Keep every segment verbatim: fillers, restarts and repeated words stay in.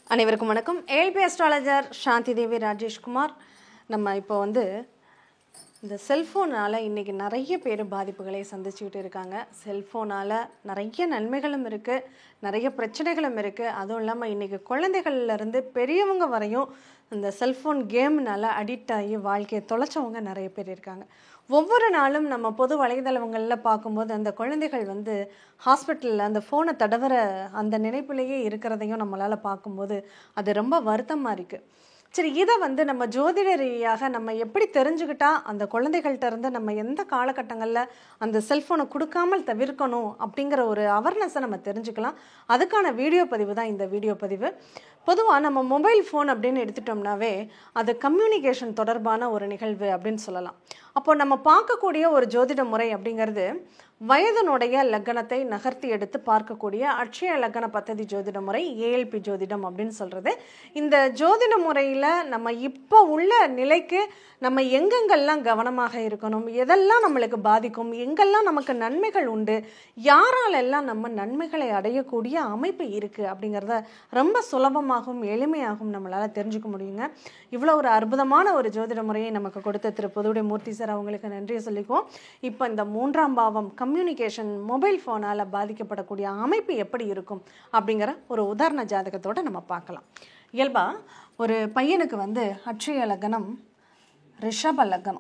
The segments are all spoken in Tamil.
அனைவருக்கும் வணக்கம். ALP astrologer Shanti Devi Rajeshkumar. நம்ம இப்போ வந்து இந்த செல்ஃபோனால் இன்றைக்கி நிறைய பேர் பாதிப்புகளை சந்திச்சுக்கிட்டு இருக்காங்க. செல்ஃபோனால் நிறைய நன்மைகளும் இருக்குது, நிறைய பிரச்சனைகளும் இருக்குது. அதுவும் இல்லாமல் இன்றைக்கி குழந்தைகள்லேருந்து பெரியவங்க வரையும் இந்த செல்ஃபோன் கேம்னால் அடிக்ட் ஆகி வாழ்க்கையை தொலைச்சவங்க நிறைய பேர் இருக்காங்க. ஒவ்வொரு நாளும் நம்ம பொது வலைதளங்களில் பார்க்கும்போது அந்த குழந்தைகள் வந்து ஹாஸ்பிட்டலில் அந்த ஃபோனை தடவுற அந்த நினைப்பிலேயே இருக்கிறதையும் நம்மளால் பார்க்கும்போது அது ரொம்ப வருத்தமாக இருக்குது. சரி, இதை வந்து நம்ம ஜோதிட ரீதியாக நம்ம எப்படி தெரிஞ்சுக்கிட்டா அந்த குழந்தைகள்கிட்ட இருந்து நம்ம எந்த காலகட்டங்களில் அந்த செல்ஃபோனை கொடுக்காமல் தவிர்க்கணும் அப்படிங்கிற ஒரு அவேர்னஸை நம்ம தெரிஞ்சுக்கலாம். அதுக்கான வீடியோ பதிவு தான் இந்த வீடியோ பதிவு. பொதுவாக நம்ம மொபைல் ஃபோன் அப்படின்னு எடுத்துட்டோம்னாவே அது கம்யூனிகேஷன் தொடர்பான ஒரு நிகழ்வு அப்படின்னு சொல்லலாம். அப்போ நம்ம பார்க்கக்கூடிய ஒரு ஜோதிட முறை அப்படிங்கிறது வயதனுடைய லக்னத்தை நகர்த்தி எடுத்து பார்க்கக்கூடிய அட்சய லக்ன பத்ததி ஜோதிட முறை, ஏஎல்பி ஜோதிடம் அப்படின்னு சொல்கிறது. இந்த ஜோதிட முறையில் நம்ம இப்போ உள்ள நிலைக்கு நம்ம எங்கெங்கெல்லாம் கவனமாக இருக்கணும், எதெல்லாம் நம்மளுக்கு பாதிக்கும், எங்கெல்லாம் நமக்கு நன்மைகள் உண்டு, யாராலெல்லாம் நம்ம நன்மைகளை அடையக்கூடிய அமைப்பு இருக்குது அப்படிங்கிறத ரொம்ப சுலபமாகவும் எளிமையாகவும் நம்மளால் தெரிஞ்சுக்க முடியுங்க. இவ்வளோ ஒரு அற்புதமான ஒரு ஜோதிட முறையை நமக்கு கொடுத்த திரு புதுவுடை மூர்த்தி சார் அவங்களுக்கு நன்றியை சொல்லிக்குவோம். இப்போ இந்த மூன்றாம் பாவம் கம்யூனிகேஷன் மொபைல் ஃபோனால் பாதிக்கப்படக்கூடிய அமைப்பு எப்படி இருக்கும் அப்படிங்கிற ஒரு உதாரண ஜாதகத்தோடு நம்ம பார்க்கலாம். இயல்பாக ஒரு பையனுக்கு வந்து அட்சய லக்னம் ரிஷப லக்னம்.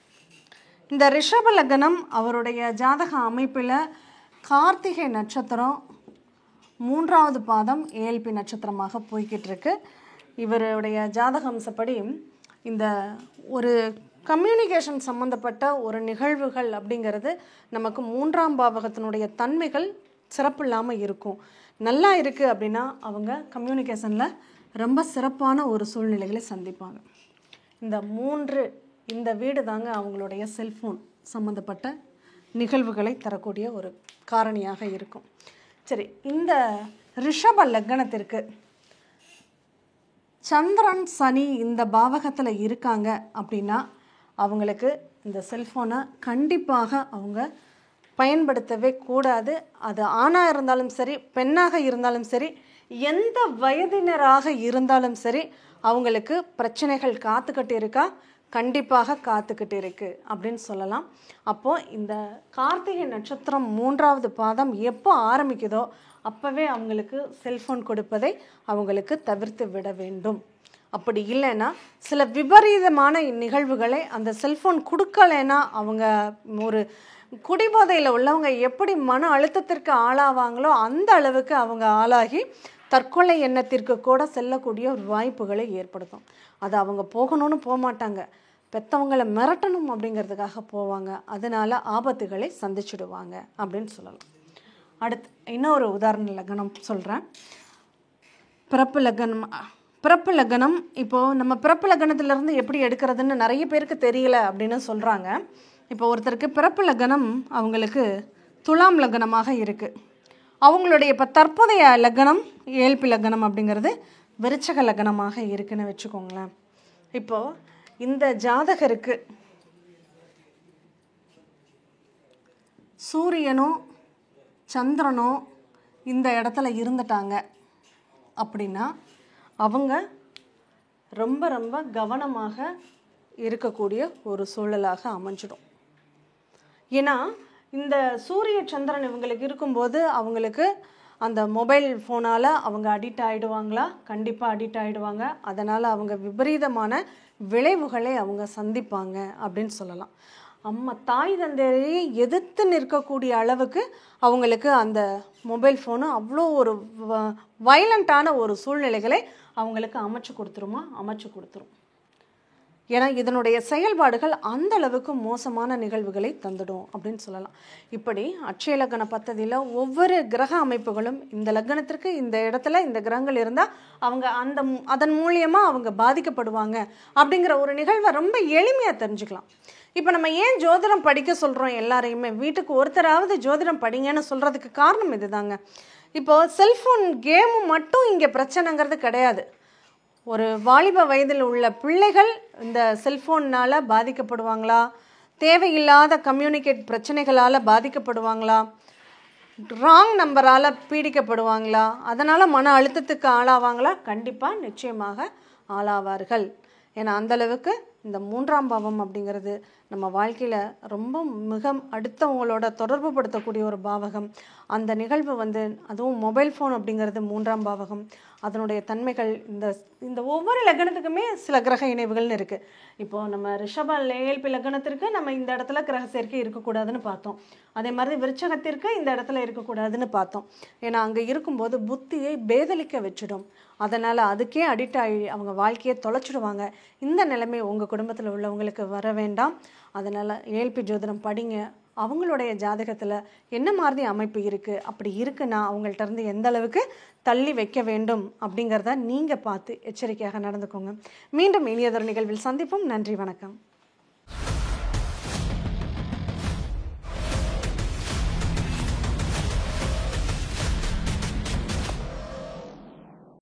இந்த ரிஷப லக்னம் அவருடைய ஜாதக அமைப்பில் கார்த்திகை நட்சத்திரம் மூன்றாவது பாதம் ஏஎல்பி நட்சத்திரமாக போய்கிட்டு இருக்கு. இவருடைய ஜாதக அம்சப்படி இந்த ஒரு கம்யூனிகேஷன் சம்மந்தப்பட்ட ஒரு நிகழ்வுகள் அப்படிங்கிறது நமக்கு மூன்றாம் பாவகத்தினுடைய தன்மைகள் சிறப்பு இல்லாமல் இருக்கும். நல்லா இருக்குது அப்படின்னா அவங்க கம்யூனிகேஷனில் ரொம்ப சிறப்பான ஒரு சூழ்நிலைகளை சந்திப்பாங்க. இந்த மூன்று இந்த வீடு தாங்க அவங்களுடைய செல்ஃபோன் சம்மந்தப்பட்ட நிகழ்வுகளை தரக்கூடிய ஒரு காரணியாக இருக்கும். சரி, இந்த ரிஷப லக்னத்திற்கு சந்திரன் சனி இந்த பாவகத்தில் இருக்காங்க அப்படின்னா அவங்களுக்கு இந்த செல்ஃபோனை கண்டிப்பாக அவங்க பயன்படுத்தவே கூடாது. அது ஆணாக இருந்தாலும் சரி, பெண்ணாக இருந்தாலும் சரி, எந்த வயதினராக இருந்தாலும் சரி, அவங்களுக்கு பிரச்சனைகள் காத்துக்கிட்டு இருக்கா, கண்டிப்பாக காத்துக்கிட்டு இருக்குது அப்படின்னு சொல்லலாம். அப்போது இந்த கார்த்திகை நட்சத்திரம் மூன்றாவது பாதம் எப்போ ஆரம்பிக்குதோ அப்போவே அவங்களுக்கு செல்ஃபோன் கொடுப்பதை அவங்களுக்கு தவிர்த்து விட வேண்டும். அப்படி இல்லைன்னா சில விபரீதமான நிகழ்வுகளை அந்த செல்ஃபோன் கொடுக்கலைன்னா அவங்க ஒரு குடிபோதையில் உள்ளவங்க எப்படி மன அழுத்தத்திற்கு ஆளாவாங்களோ அந்த அளவுக்கு அவங்க ஆளாகி தற்கொலை எண்ணத்திற்கு கூட செல்லக்கூடிய ஒரு வாய்ப்புகளை ஏற்படுத்தும். அது அவங்க போகணும்னு போக மாட்டாங்க, பெற்றவங்களை மிரட்டணும் அப்படிங்கிறதுக்காக போவாங்க. அதனால் ஆபத்துகளை சந்திச்சுடுவாங்க அப்படின்னு சொல்லலாம். அடுத்து இன்னொரு உதாரண லக்னம் சொல்கிறேன். பிறப்பு லக்னம் பிறப்பு லக்னம் இப்போது நம்ம பிறப்பு லக்னத்திலேருந்து எப்படி எடுக்கிறதுன்னு நிறைய பேருக்கு தெரியல அப்படின்னு சொல்கிறாங்க. இப்போ ஒருத்தருக்கு பிறப்பு லக்னம் அவங்களுக்கு துலாம் லக்னமாக இருக்குது. அவங்களுடைய இப்போ தற்போதைய லக்னம் ஏஎல்பி லக்னம் அப்படிங்கிறது விருச்சக லக்னமாக இருக்குன்னு வச்சுக்கோங்களேன். இப்போது இந்த ஜாதகருக்கு சூரியனோ சந்திரனோ இந்த இடத்துல இருந்துட்டாங்க அப்படின்னா அவங்க ரொம்ப ரொம்ப கவனமாக இருக்கக்கூடிய ஒரு சூழலாக அமைஞ்சிடும். ஏன்னா இந்த சூரிய சந்திரன் இவங்களுக்கு இருக்கும்போது அவங்களுக்கு அந்த மொபைல் ஃபோனால் அவங்க அடிக்ட் ஆகிடுவாங்களா? கண்டிப்பாக அடிக்ட் ஆகிடுவாங்க. அதனால் அவங்க விபரீதமான விளைவுகளை அவங்க சந்திப்பாங்க அப்படின்னு சொல்லலாம். அம்மா தாய் தந்தையை எதிர்த்து நிற்கக்கூடிய அளவுக்கு அவங்களுக்கு அந்த மொபைல் ஃபோனு அவ்வளோ ஒரு வயலண்ட்டான ஒரு சூழ்நிலைகளை அவங்களுக்கு அமைச்சு கொடுத்துருமா அமைச்சு கொடுத்துரும். ஏன்னா இதனுடைய செயல்பாடுகள் அந்த அளவுக்கு மோசமான நிகழ்வுகளை தந்துடும் அப்படின்னு சொல்லலாம். இப்படி அட்சய லக்ன பத்ததியில் ஒவ்வொரு கிரக அமைப்புகளும் இந்த லக்னத்திற்கு இந்த இடத்துல இந்த கிரகங்கள் இருந்தால் அவங்க அந்த அதன் மூலியமாக அவங்க பாதிக்கப்படுவாங்க அப்படிங்கிற ஒரு நிகழ்வை ரொம்ப எளிமையாக தெரிஞ்சுக்கலாம். இப்போ நம்ம ஏன் ஜோதிடம் படிக்க சொல்கிறோம் எல்லாரையுமே, வீட்டுக்கு ஒருத்தராவது ஜோதிடம் படிங்கன்னு சொல்கிறதுக்கு காரணம் இது தாங்க. இப்போது செல்ஃபோன் கேமு மட்டும் இங்கே பிரச்சனைங்கிறது கிடையாது. ஒரு வாலிப வயதில் உள்ள பிள்ளைகள் இந்த செல்ஃபோன்னால் பாதிக்கப்படுவாங்களா, தேவையில்லாத கம்யூனிகேட் பிரச்சனைகளால் பாதிக்கப்படுவாங்களா, ராங் நம்பரால் பீடிக்கப்படுவாங்களா, அதனால் மன அழுத்தத்துக்கு ஆளாவாங்களா? கண்டிப்பாக நிச்சயமாக ஆளாவார்கள். ஏன்னா அந்தளவுக்கு இந்த மூன்றாம் பாவம் அப்படிங்கிறது நம்ம வாழ்க்கையில் ரொம்ப மிக அடுத்தவங்களோட தொடர்பு படுத்தக்கூடிய ஒரு பாவகம். அந்த நிகழ்வு வந்து அதுவும் மொபைல் ஃபோன் அப்படிங்கிறது மூன்றாம் பாவகம். அதனுடைய தன்மைகள் இந்த இந்த ஒவ்வொரு லக்னத்துக்குமே சில கிரக இணைவுகள்னு இருக்குது. இப்போது நம்ம ரிஷப ஏஎல்பி லக்னத்திற்கு நம்ம இந்த இடத்துல கிரக சேர்க்கை இருக்கக்கூடாதுன்னு பார்த்தோம். அதே மாதிரி விருச்சகத்திற்கு இந்த இடத்துல இருக்கக்கூடாதுன்னு பார்த்தோம். ஏன்னா அங்கே இருக்கும்போது புத்தியை பேதலிக்க வச்சிடும். அதனால் அதுக்கே அடிக்ட் ஆகி அவங்க வாழ்க்கையை தொலைச்சிடுவாங்க. இந்த நிலைமை உங்கள் குடும்பத்தில் உள்ளவங்களுக்கு வர வேண்டாம். அதனால் ஏஎல்பி ஜோதிடம் படிங்க. அவங்களுடைய ஜாதகத்தில் என்ன மாதிரி அமைப்பு இருக்குது, அப்படி இருக்குன்னா அவங்கள்ட்ட இருந்து எந்த அளவுக்கு தள்ளி வைக்க வேண்டும் அப்படிங்கிறத நீங்கள் பார்த்து எச்சரிக்கையாக நடந்துக்கோங்க. மீண்டும் இனியதொரு நிகழ்வில் சந்திப்போம். நன்றி, வணக்கம்.